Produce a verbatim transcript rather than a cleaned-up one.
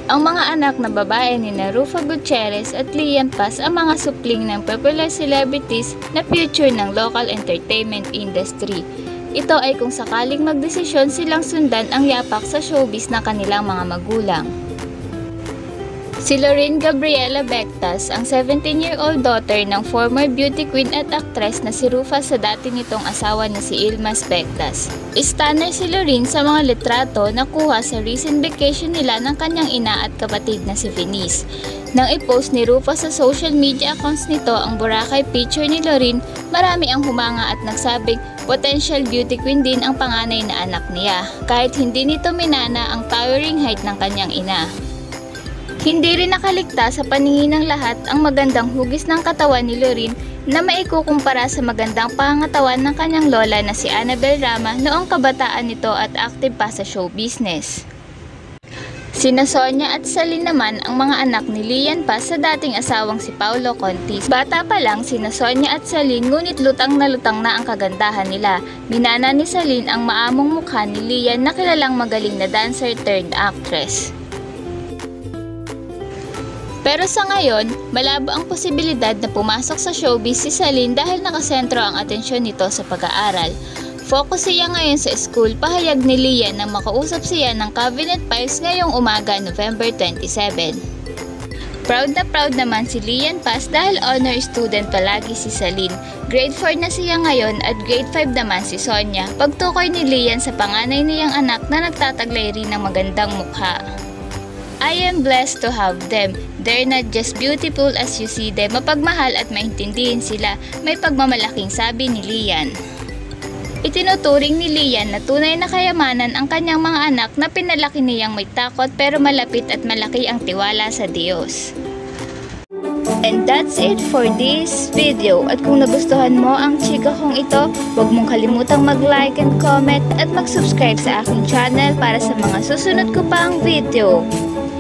Ang mga anak na babae ni na Ruffa Gutierez at Lian Paz ang mga supling ng popular celebrities na future ng local entertainment industry. Ito ay kung sakaling magdesisyon silang sundan ang yapak sa showbiz ng kanilang mga magulang. Si Lorraine Gabriela Bectas, ang seventeen-year-old daughter ng former beauty queen at actress na si Ruffa sa dati nitong asawa na si Ilmas Bectas. Stunner si Lorraine sa mga litrato na kuha sa recent vacation nila ng kanyang ina at kapatid na si Venice. Nang i-post ni Ruffa sa social media accounts nito ang Boracay picture ni Lorraine, marami ang humanga at nagsabing potential beauty queen din ang panganay na anak niya, kahit hindi nito minana ang towering height ng kanyang ina. Hindi rin nakaligtas sa paningin ng lahat ang magandang hugis ng katawan ni Lorraine na maikukumpara sa magandang pangangatawan ng kanyang lola na si Annabel Rama noong kabataan nito at active pa sa show business. Sina Sonia at Celine naman ang mga anak ni Lian Paz sa dating asawang si Paulo Contis. Bata pa lang sina Sonia at Celine ngunit lutang na lutang na ang kagandahan nila. Minana ni Celine ang maamong mukha ni Lian na kilalang magaling na dancer turned actress. Pero sa ngayon, malabo ang posibilidad na pumasok sa showbiz si Celine dahil nakasentro ang atensyon nito sa pag-aaral. Focus siya ngayon sa school, pahayag ni Lian na makausap siya ng Cabinet Files ngayong umaga November twenty-seven. Proud na proud naman si Lian Paz dahil honor student palagi si Celine. Grade four na siya ngayon at grade five naman si Sonia. Pagtukoy ni Lian sa panganay niyang anak na nagtataglay rin ng magandang mukha. I am blessed to have them. They're not just beautiful as you see them. Mapagmahal at maintindihin sila. May pagmamalaking sabi ni Lian. Itinuturing ni Lian na tunay na kayamanan ang kanyang mga anak na pinalaki niyang may takot pero malapit at malaki ang tiwala sa Diyos. And that's it for this video. At kung nagustuhan mo ang chika kong ito, huwag mong kalimutang mag-like and comment at mag-subscribe sa aking channel para sa mga susunod ko pang video.